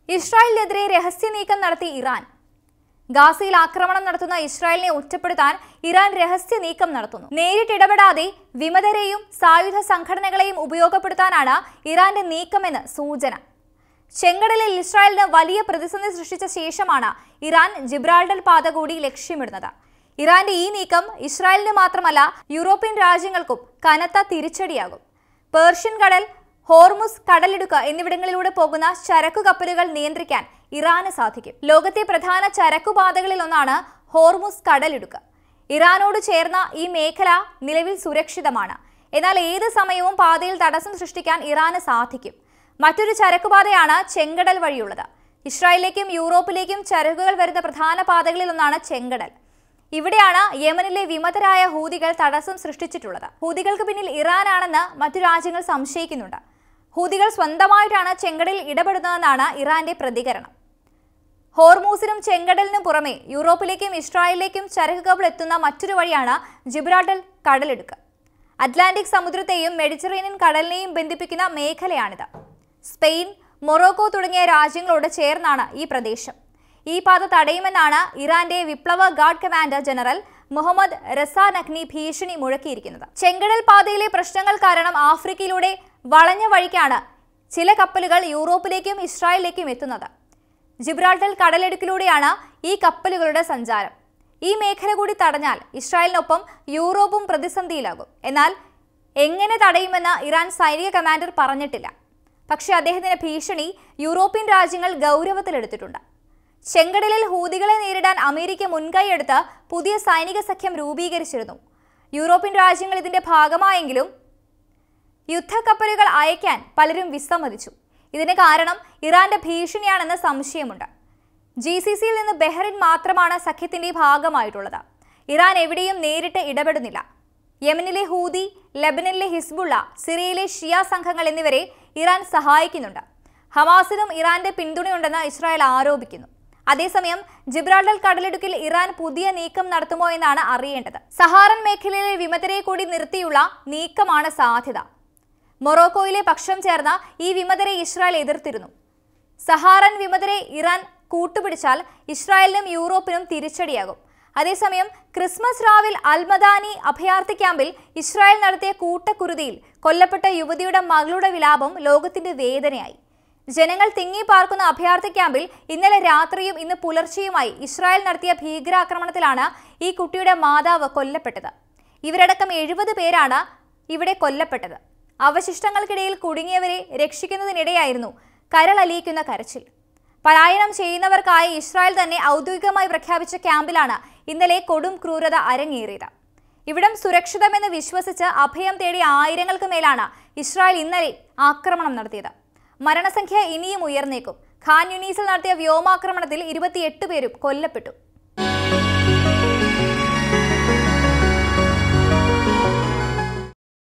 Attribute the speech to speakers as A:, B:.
A: ഇസ്രായേലിനെതിരെ രഹസ്യ നീക്കം നടത്തി ഇറാൻ. ഗാസയിൽ ആക്രമണം നടത്തുന്ന ഇസ്രായേലിനെ ഒറ്റപ്പെടുത്താൻ ഇറാൻ രഹസ്യ നീക്കം നടത്തുന്നു. നേരിട്ടിടപെടാതെ വിമതരെയും സായുധ സംഘടനകളെയും ഉപയോഗപ്പെടുത്താനാണ് ഇറാന്റെ നീക്കമെന്ന് സൂചന. ചെങ്കടലിൽ ഇസ്രായേലിന് വലിയ പ്രതിസന്ധി സൃഷ്ടിച്ച ശേഷമാണ് ഇറാൻ ജിബ്രാൾട്ടർ പാത കൂടി ലക്ഷ്യമിടുന്നത്. ഇറാന്റെ ഈ നീക്കം ഇസ്രായേലിന് മാത്രമല്ല യൂറോപ്യൻ രാജ്യങ്ങൾക്കും കനത്ത തിരിച്ചടിയാകും. പേർഷ്യൻ കടൽ, ഹോർമുസ് കടലിടുക്ക് എന്നിവിടങ്ങളിലൂടെ പോകുന്ന ചരക്കു കപ്പലുകൾ നിയന്ത്രിക്കാൻ ഇറാന് സാധിക്കും. ലോകത്തെ പ്രധാന ചരക്കുപാതകളിൽ ഒന്നാണ് ഹോർമുസ് കടലിടുക്ക്. ഇറാനോട് ചേർന്ന ഈ മേഖല നിലവിൽ സുരക്ഷിതമാണ്. എന്നാൽ ഏത് സമയവും പാതയിൽ തടസ്സം സൃഷ്ടിക്കാൻ ഇറാന് സാധിക്കും. മറ്റൊരു ചരക്കുപാതയാണ് ചെങ്കടൽ വഴിയുള്ളത്. ഇസ്രായേലിലേക്കും യൂറോപ്പിലേക്കും ചരക്കുകൾ വരുന്ന പ്രധാന പാതകളിൽ ഒന്നാണ് ചെങ്കടൽ. ഇവിടെയാണ് യമനിലെ വിമതരായ ഹൂതികൾ തടസ്സം സൃഷ്ടിച്ചിട്ടുള്ളത്. ഹൂതികൾക്ക് പിന്നിൽ ഇറാനാണെന്ന് മറ്റു രാജ്യങ്ങൾ സംശയിക്കുന്നുണ്ട്. ഹൂതികൾ സ്വന്തമായിട്ടാണ് ചെങ്കടലിൽ ഇടപെടുന്നതെന്നാണ് ഇറാന്റെ പ്രതികരണം. ഹോർമൂസിനും ചെങ്കടലിനും പുറമെ യൂറോപ്പിലേക്കും ഇസ്രായേലിലേക്കും ചരക്ക് കപ്പൽ എത്തുന്ന മറ്റൊരു വഴിയാണ് ജിബ്രാൾട്ടർ കടലിടുക്ക്. അറ്റ്ലാന്റിക് സമുദ്രത്തെയും മെഡിറ്ററേനിയൻ കടലിനെയും ബന്ധിപ്പിക്കുന്ന മേഖലയാണിത്. സ്പെയിൻ, മൊറോക്കോ തുടങ്ങിയ രാജ്യങ്ങളോട് ചേർന്നാണ് ഈ പ്രദേശം. ഈ പാത തടയുമെന്നാണ് ഇറാന്റെ വിപ്ലവ guard commander general Mohammad Reza നഖ്നി ഭീഷണി മുഴക്കിയിരിക്കുന്നത്. ചെങ്കടൽ പാതയിലെ പ്രശ്നങ്ങൾ കാരണം ആഫ്രിക്കയിലൂടെ വളഞ്ഞ വഴിക്കാണ് ചില കപ്പലുകൾ യൂറോപ്പിലേക്കും ഇസ്രായേലിലേക്കും എത്തുന്നത്. ജിബ്രാൾട്ടർ കടലിടുക്കിലൂടെയാണ് ഈ കപ്പലുകളുടെ സഞ്ചാരം. ഈ മേഖല കൂടി തടഞ്ഞാൽ ഇസ്രായേലിനൊപ്പം യൂറോപ്പും പ്രതിസന്ധിയിലാകും. എന്നാൽ എങ്ങനെ തടയുമെന്ന് ഇറാൻ സൈനിക കമാൻഡർ പറഞ്ഞിട്ടില്ല. പക്ഷേ അദ്ദേഹത്തിന്റെ ഭീഷണി യൂറോപ്യൻ രാജ്യങ്ങൾ ഗൗരവത്തിലെടുത്തിട്ടുണ്ട്. ചെങ്കടലിൽ ഹൂതികളെ നേരിടാൻ അമേരിക്ക മുൻകൈയെടുത്ത് പുതിയ സൈനിക സഖ്യം രൂപീകരിച്ചിരുന്നു. യൂറോപ്യൻ രാജ്യങ്ങൾ ഇതിന്റെ ഭാഗമായെങ്കിലും യുദ്ധക്കപ്പലുകൾ അയക്കാൻ പലരും വിസമ്മതിച്ചു. ഇതിന് കാരണം ഇറാന്റെ ഭീഷണിയാണെന്ന് സംശയമുണ്ട്. GCCയിൽ നിന്ന് ബഹ്റിൻ മാത്രമാണ് സഖ്യത്തിന്റെ ഭാഗമായിട്ടുള്ളത്. ഇറാൻ എവിടെയും നേരിട്ട് ഇടപെടുന്നില്ല. യമനിലെ ഹൂതി, ലെബനനിലെ ഹിസ്ബുള്ള, സിറിയയിലെ ഷിയ സംഘങ്ങൾ എന്നിവരെ ഇറാൻ സഹായിക്കുന്നുണ്ട്. ഹമാസിനും ഇറാന്റെ പിന്തുണയുണ്ടെന്ന് ഇസ്രായേൽ ആരോപിക്കുന്നു. അതേസമയം ജിബ്രാൾട്ടർ കടലിടുക്കിൽ ഇറാൻ പുതിയ നീക്കം നടത്തുമോ എന്നാണ് അറിയേണ്ടത്. സഹാറൻ മേഖലയിലെ വിമതരെ കൂടി നിർത്തിയുള്ള നീക്കമാണ് സാധ്യത. മൊറോക്കോയിലെ പക്ഷം ചേർന്ന ഈ വിമതരെ ഇസ്രായേൽ എതിർത്തിരുന്നു. സഹാറൻ വിമതരെ ഇറാൻ കൂട്ടുപിടിച്ചാൽ ഇസ്രായേലിനും യൂറോപ്പിനും തിരിച്ചടിയാകും. അതേസമയം ക്രിസ്മസ് രാവിൽ അൽമദാനി അഭയാർത്ഥി ക്യാമ്പിൽ ഇസ്രായേൽ നടത്തിയ കൂട്ടക്കുരുതിയിൽ കൊല്ലപ്പെട്ട യുവതിയുടെ മകളുടെ വിലാപം ലോകത്തിന്റെ വേദനയായി. ജനങ്ങൾ തിങ്ങിപ്പാർക്കുന്ന അഭയാർത്ഥി ക്യാമ്പിൽ ഇന്നലെ രാത്രിയും ഇന്ന് പുലർച്ചെയുമായി ഇസ്രായേൽ നടത്തിയ ഭീകരാക്രമണത്തിലാണ് ഈ കുട്ടിയുടെ മാതാവ് കൊല്ലപ്പെട്ടത്. ഇവരടക്കം 70 പേരാണ് ഇവിടെ കൊല്ലപ്പെട്ടത്. അവശിഷ്ടങ്ങൾക്കിടയിൽ കുടുങ്ങിയവരെ രക്ഷിക്കുന്നതിനിടെയായിരുന്നു കരളലിയിക്കുന്ന കരച്ചിൽ. പലായനം ചെയ്യുന്നവർക്കായി ഇസ്രായേൽ തന്നെ ഔദ്യോഗികമായി പ്രഖ്യാപിച്ച ക്യാമ്പിലാണ് ഇന്നലെ കൊടും ക്രൂരത അരങ്ങേറിയത്. ഇവിടം സുരക്ഷിതമെന്ന് വിശ്വസിച്ച് അഭയം തേടിയ ആയിരങ്ങൾക്ക് മേലാണ് ഇസ്രായേൽ ഇന്നലെ ആക്രമണം നടത്തിയത്. മരണസംഖ്യ ഇനിയും ഉയർന്നേക്കും. ഖാൻ യൂനീസിൽ നടത്തിയ വ്യോമാക്രമണത്തിൽ 28 പേരും കൊല്ലപ്പെട്ടു.